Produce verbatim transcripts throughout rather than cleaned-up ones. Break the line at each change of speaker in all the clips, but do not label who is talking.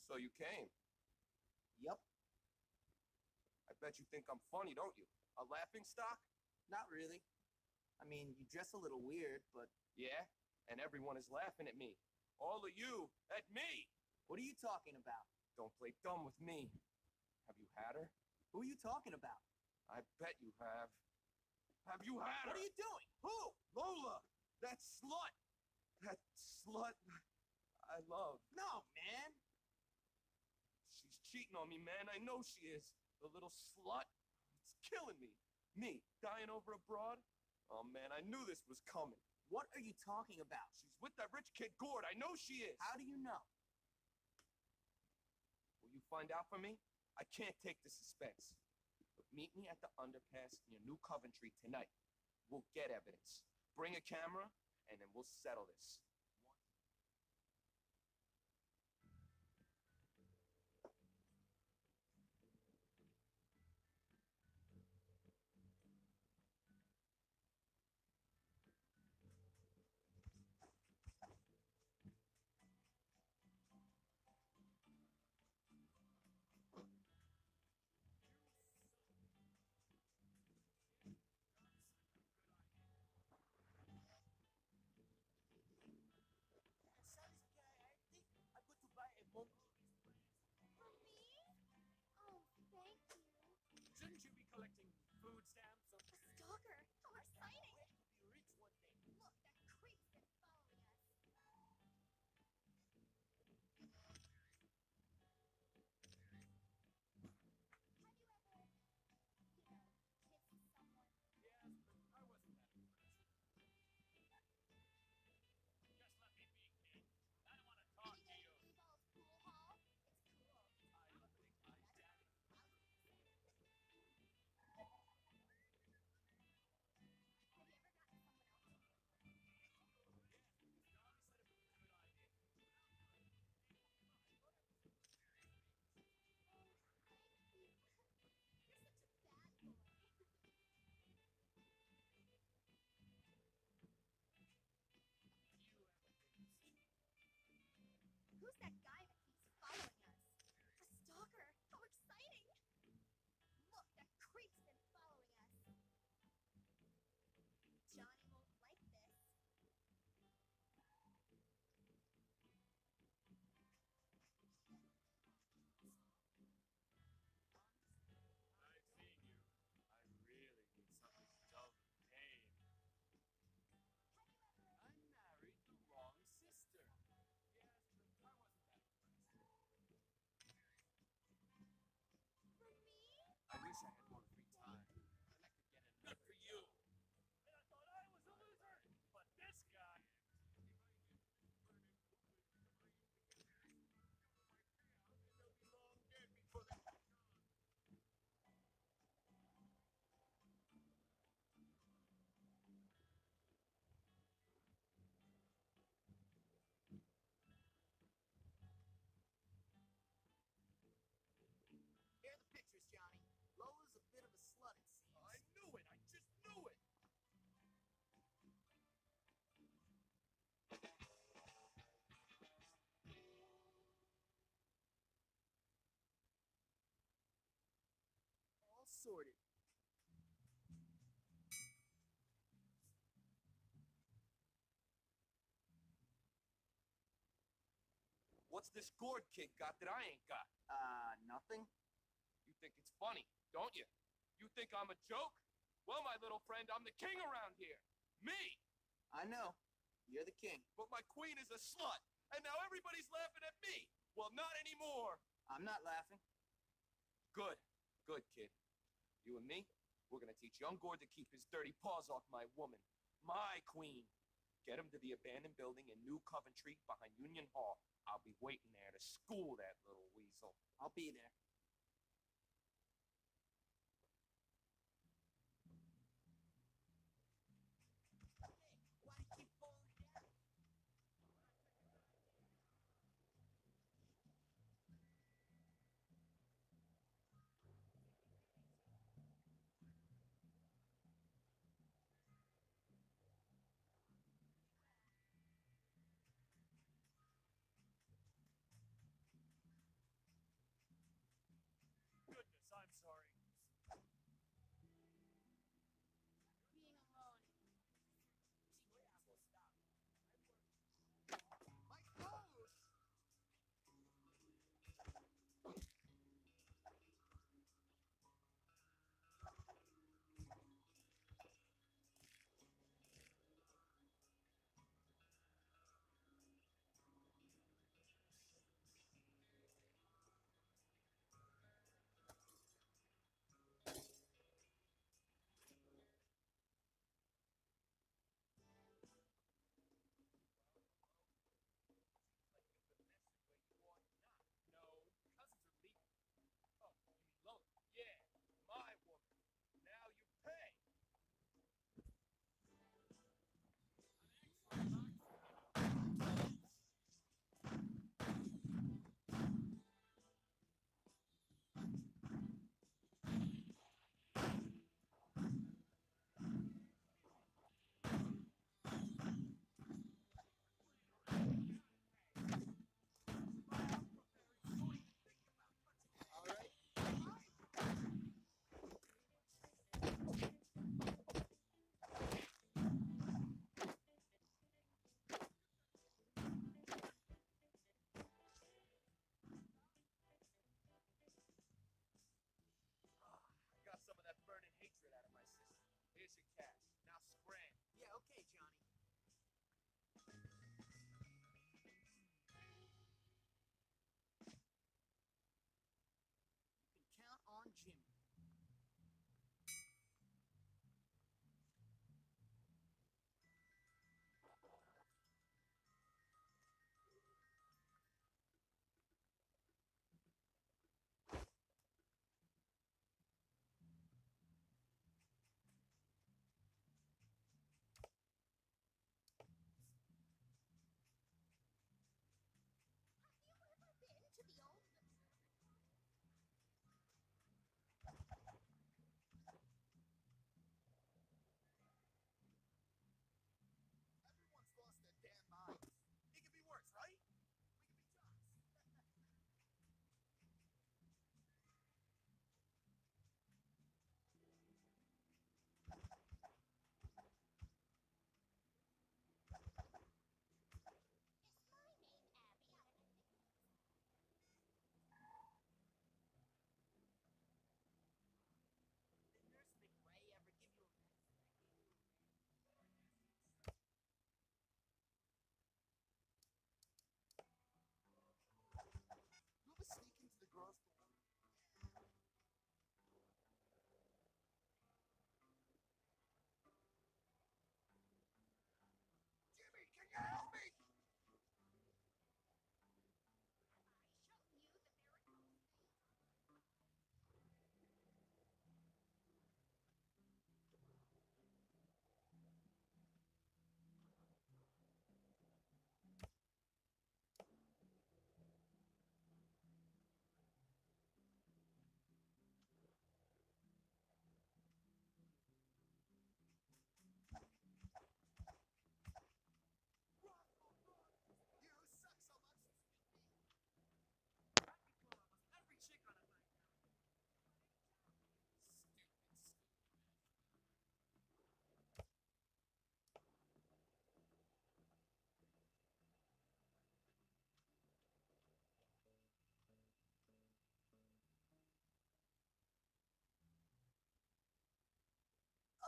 So you came.
Yup.
I bet you think I'm funny, don't you? A laughing stock?
Not really. I mean, you dress a little weird, but...
Yeah? And everyone is laughing at me. All of you at me!
What are you talking about?
Don't play dumb with me. Have you had her?
Who are you talking about?
I bet you have. Have you had her?
What are you doing? Who?
Lola! That slut! That slut I love.
No, man!
She's cheating on me, man. I know she is. The little slut. It's killing me. Me, dying over a broad? Oh, man, I knew this was coming.
What are you talking about?
She's with that rich kid Gord. I know she is.
How do you know?
Will you find out for me? I can't take the suspense. But meet me at the underpass near New Coventry tonight. We'll get evidence. Bring a camera, and then we'll settle this.
Shouldn't you be collecting food stamps? Or...
A stalker! How exciting!
We'll be rich one day.
Look, that creep's been following us. Have you ever, you know, kissed someone?
Yes, but I wasn't that impressed. Just let me be, kid. I don't want to talk to you.
Anything Falls Pool Hall? It's cool.
I love big eyes, Daddy.
Have you ever gotten someone else? Who's that guy that keeps following us? A stalker! How exciting! Look, that creep's been following us. Johnny won't like this.
I've seen you. I really need something dull and pain. I married the wrong sister. Yes, but I wasn't that impressed.
For me?
I wish I had more free time. And I could get enough for you. And I thought I was a loser. But this guy.
Here are the pictures, Johnny. Lola's a bit of a slut, it seems.
I knew it. I just knew it.
All sorted.
What's this Gord kid got that I ain't got?
Uh, nothing?
You think it's funny, don't you? You think I'm a joke? Well, my little friend, I'm the king around here. Me!
I know. You're the king.
But my queen is a slut, and now everybody's laughing at me. Well, not anymore.
I'm not laughing.
Good. Good, kid. You and me, we're gonna teach young Gord to keep his dirty paws off my woman. My queen. Get him to the abandoned building in New Coventry behind Union Hall. I'll be waiting there to school that little weasel.
I'll be there.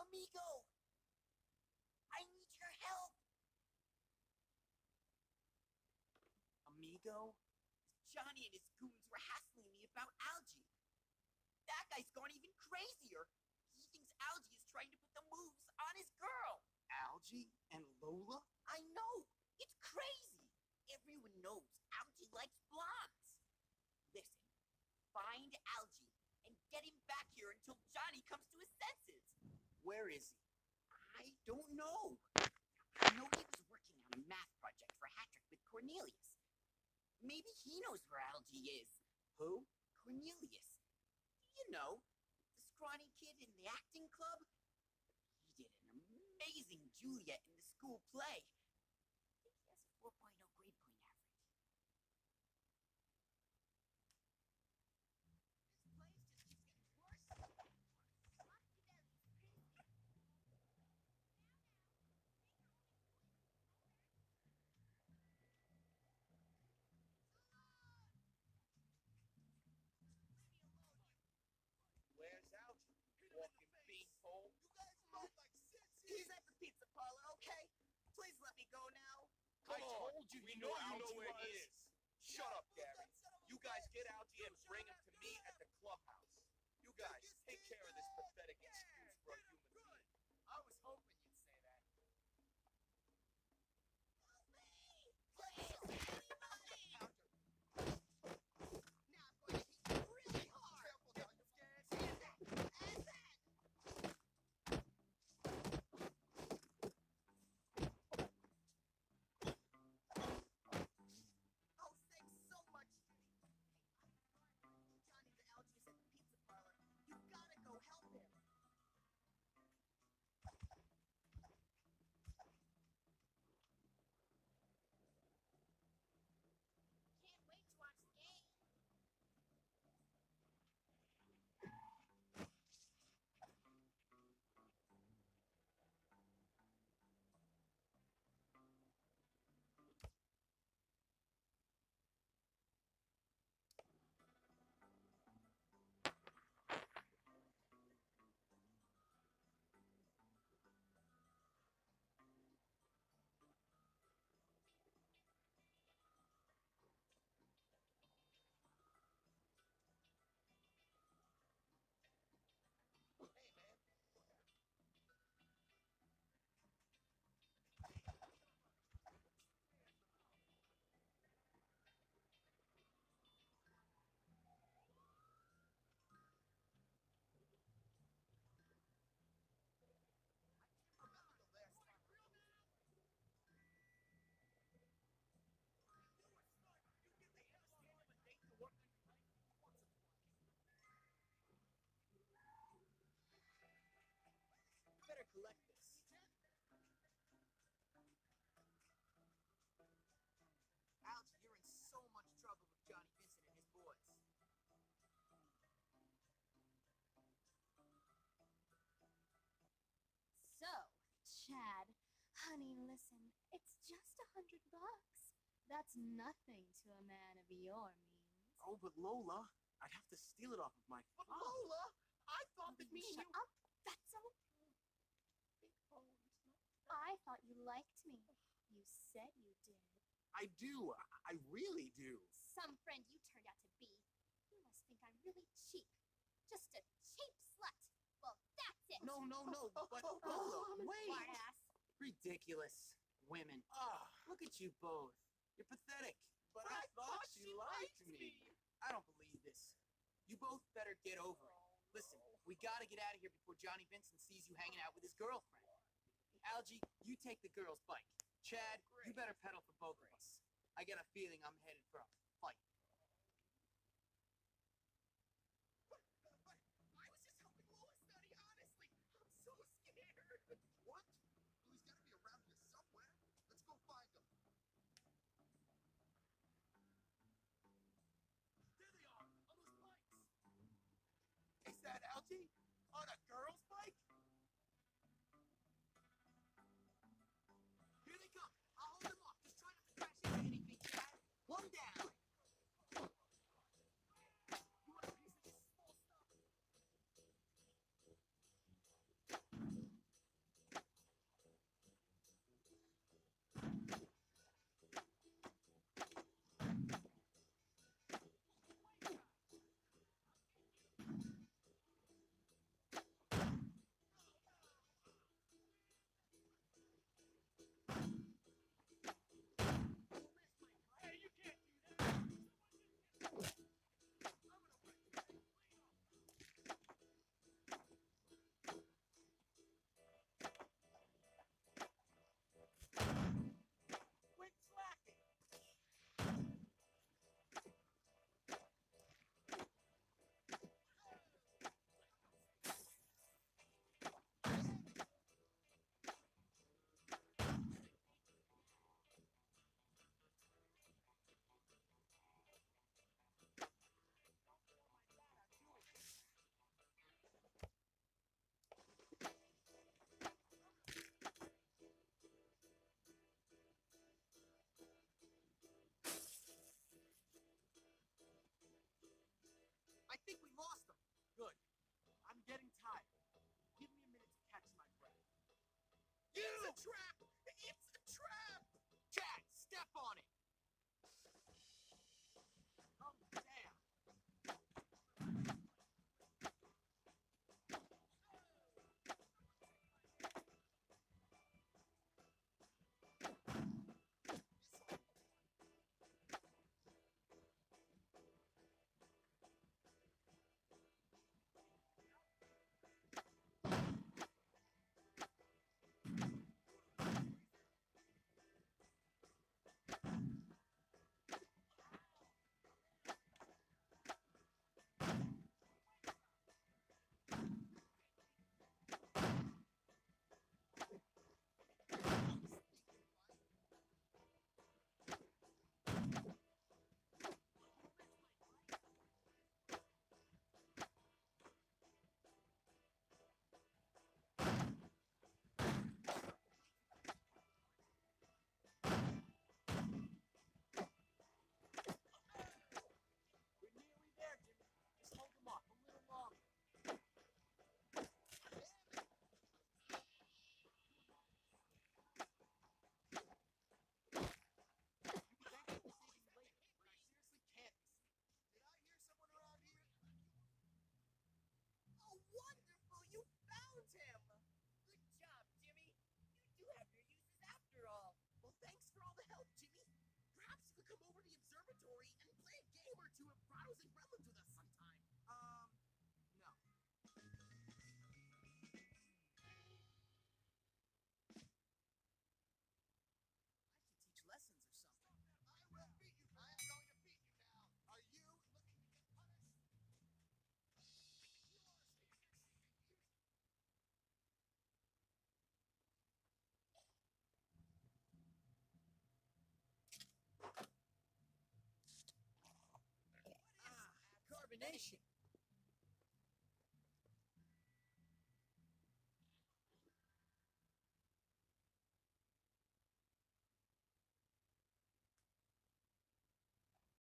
Amigo! I need your help! Amigo? Johnny and his goons were hassling me about Algie. That guy's gone even crazier. He thinks Algie is trying to put the moves on his girl.
Algie and Lola?
I know! It's crazy! Everyone knows Algie likes blondes. Listen, find Algie and get him back here until Johnny comes to his senses.
Where is he?
I don't know. I know he was working on a math project for Hattrick with Cornelius. Maybe he knows where Algie is.
Who?
Cornelius. You know, the scrawny kid in the acting club. He did an amazing Juliet in the school play. I think he has a four point oh grade point average.
This place just keeps getting worse. Machiavelli's crazy.
Where's Algie? Walking beanpole.
You guys move like sense.
He's at the pizza parlor, okay? Please let me go now.
Come
I
on.
told you
we
you
know
know
you know
Algie
where he
was.
is. Shut up, Gary. You guys get Algie and bring him to me at the clubhouse. You guys take care of this pathetic excuse for a human being.
I was hoping you'd say that.
Now I'm going to hit you really hard.
Careful now, you scared?
And then.
Oh, thanks so much. Johnny the Algie's at the pizza parlor. You gotta go help him.
Can't wait to watch the game.
Hey, man. Remember the last time.
Better collect this. Algie, you're in so much trouble with Johnny Vincent and his boys.
So, Chad, honey, listen, it's just a hundred bucks. That's nothing to a man of your means.
Oh, but Lola, I'd have to steal it off of my
But
father.
Lola, I thought that
Will
me
you
and
shut
you...
up? That's okay. I thought you liked me. You said you did.
I do. I really do.
Some friend you turned out to be. You must think I'm really cheap. Just a cheap slut. Well, that's it.
No, no, no. But
Oh,
Lola,
I'm a
wait.
smart ass.
Ridiculous. Women.
Ah,
Look at you both. You're pathetic.
but I thought she liked me.
I don't believe this. You both better get over it. Listen, we gotta get out of here before Johnny Vincent sees you hanging out with his girlfriend. Algie, you take the girl's bike. Chad, you better pedal for both of us. I get a feeling I'm headed for a fight.
But, but I was just helping Lola study, honestly. I'm so scared. What? Well, he's gotta be around here somewhere. Let's go find him. There they are, on those bikes.
Is that Algie? On a girl's bike?
Here they come. I'll hold them off. Just try not to crash into anything, Chad. One down. You want a piece of this small stuff?
trap! It's a trap!
Chad, step on it! Oh, damn! We're nearly there, Jimmy. Just hold them off a little longer. You think I'm saving you later, but I seriously can't be saved.
Did I hear someone around here? Oh, wonderful! You found him!
Good job, Jimmy. You do have your uses after all.
Well, thanks for all the help, Jimmy. Perhaps you could come over to the observatory and play a game or two of Grottos and Gremlins with us sometime.
Um, no. I should teach lessons or something.
I will beat you. I am going to beat you now. Are you looking to get punished? You are
Ah, carbonation.